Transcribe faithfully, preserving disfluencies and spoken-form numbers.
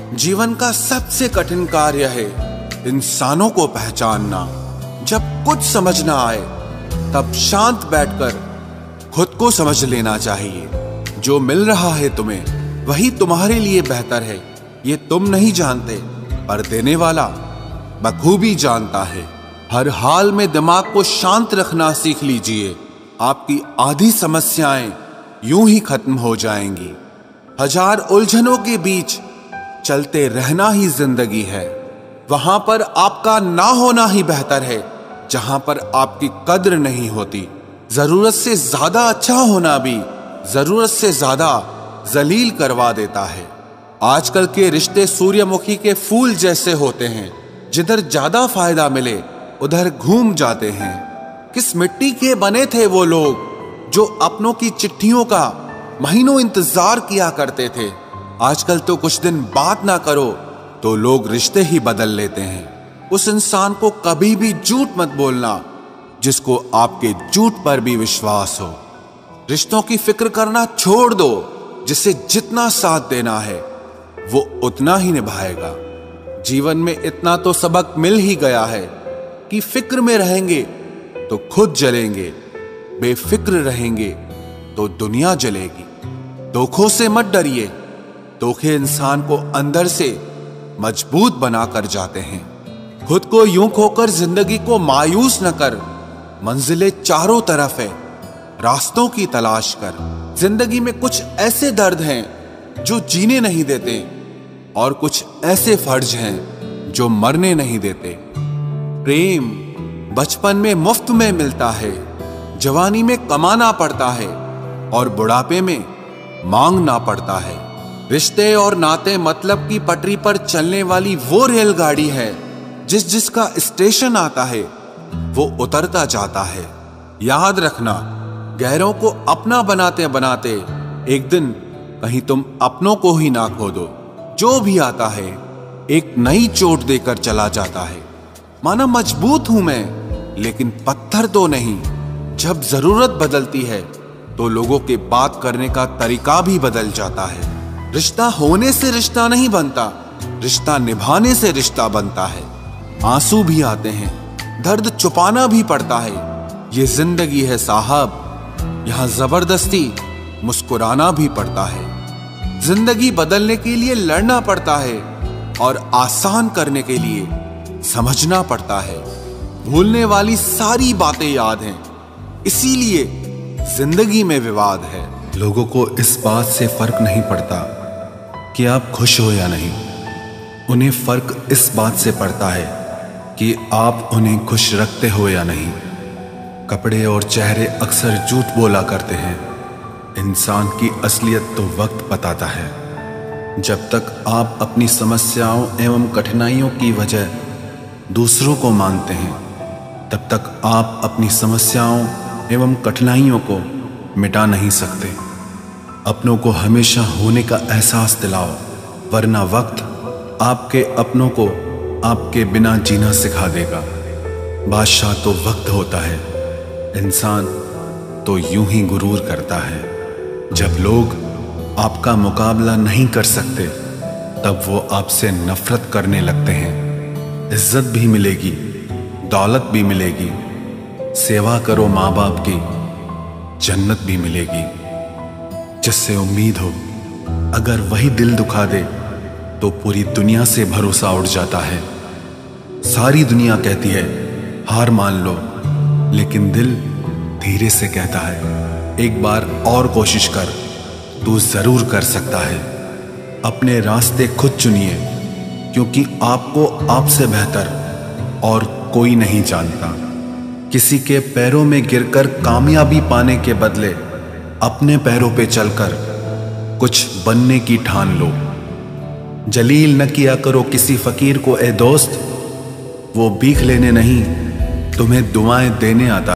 जीवन का सबसे कठिन कार्य है इंसानों को पहचानना। जब कुछ समझ ना आए तब शांत बैठकर खुद को समझ लेना चाहिए। जो मिल रहा है तुम्हें वही तुम्हारे लिए बेहतर है, ये तुम नहीं जानते पर देने वाला बखूबी जानता है। हर हाल में दिमाग को शांत रखना सीख लीजिए, आपकी आधी समस्याएं यूं ही खत्म हो जाएंगी। हजार उलझनों के बीच चलते रहना ही जिंदगी है। वहां पर आपका ना होना ही बेहतर है जहां पर आपकी कद्र नहीं होती। जरूरत से ज्यादा अच्छा होना भी जरूरत से ज्यादा जलील करवा देता है। आजकल के रिश्ते सूर्यमुखी के फूल जैसे होते हैं, जिधर ज्यादा फायदा मिले उधर घूम जाते हैं। किस मिट्टी के बने थे वो लोग जो अपनों की चिट्ठियों का महीनों इंतजार किया करते थे। आजकल तो कुछ दिन बात ना करो तो लोग रिश्ते ही बदल लेते हैं। उस इंसान को कभी भी झूठ मत बोलना जिसको आपके झूठ पर भी विश्वास हो। रिश्तों की फिक्र करना छोड़ दो, जिसे जितना साथ देना है वो उतना ही निभाएगा। जीवन में इतना तो सबक मिल ही गया है कि फिक्र में रहेंगे तो खुद जलेंगे, बेफिक्र रहेंगे तो दुनिया जलेगी। धोखों से मत डरिए, धोखे इंसान को अंदर से मजबूत बनाकर जाते हैं। खुद को यूं खोकर जिंदगी को मायूस न कर, मंजिलें चारों तरफ है, रास्तों की तलाश कर। जिंदगी में कुछ ऐसे दर्द हैं जो जीने नहीं देते और कुछ ऐसे फर्ज हैं जो मरने नहीं देते। प्रेम बचपन में मुफ्त में मिलता है, जवानी में कमाना पड़ता है और बुढ़ापे में मांगना पड़ता है। रिश्ते और नाते मतलब की पटरी पर चलने वाली वो रेलगाड़ी है, जिस जिसका स्टेशन आता है वो उतरता जाता है। याद रखना, गैरों को अपना बनाते बनाते एक दिन कहीं तुम अपनों को ही ना खो दो। जो भी आता है एक नई चोट देकर चला जाता है। माना मजबूत हूं मैं, लेकिन पत्थर तो नहीं। जब जरूरत बदलती है तो लोगों के बात करने का तरीका भी बदल जाता है। रिश्ता होने से रिश्ता नहीं बनता, रिश्ता निभाने से रिश्ता बनता है। आंसू भी आते हैं, दर्द छुपाना भी पड़ता है। ये जिंदगी है साहब, यहां जबरदस्ती मुस्कुराना भी पड़ता है। जिंदगी बदलने के लिए लड़ना पड़ता है और आसान करने के लिए समझना पड़ता है। भूलने वाली सारी बातें याद हैं, इसीलिए जिंदगी में विवाद है। लोगों को इस बात से फर्क नहीं पड़ता कि आप खुश हो या नहीं, उन्हें फर्क इस बात से पड़ता है कि आप उन्हें खुश रखते हो या नहीं। कपड़े और चेहरे अक्सर झूठ बोला करते हैं, इंसान की असलियत तो वक्त बताता है। जब तक आप अपनी समस्याओं एवं कठिनाइयों की वजह दूसरों को मानते हैं, तब तक आप अपनी समस्याओं एवं कठिनाइयों को मिटा नहीं सकते। अपनों को हमेशा होने का एहसास दिलाओ, वरना वक्त आपके अपनों को आपके बिना जीना सिखा देगा। बादशाह तो वक्त होता है, इंसान तो यूं ही गुरूर करता है। जब लोग आपका मुकाबला नहीं कर सकते तब वो आपसे नफरत करने लगते हैं। इज्जत भी मिलेगी, दौलत भी मिलेगी, सेवा करो माँ बाप की, जन्नत भी मिलेगी। जिससे उम्मीद हो अगर वही दिल दुखा दे तो पूरी दुनिया से भरोसा उड़ जाता है। सारी दुनिया कहती है हार मान लो, लेकिन दिल धीरे से कहता है एक बार और कोशिश कर, तू जरूर कर सकता है। अपने रास्ते खुद चुनिए, क्योंकि आपको आपसे बेहतर और कोई नहीं जानता। किसी के पैरों में गिरकर कामयाबी पाने के बदले अपने पैरों पे चलकर कुछ बनने की ठान लो। जलील न किया करो किसी फकीर को ए दोस्त, वो भीख लेने नहीं तुम्हें दुआएं देने आता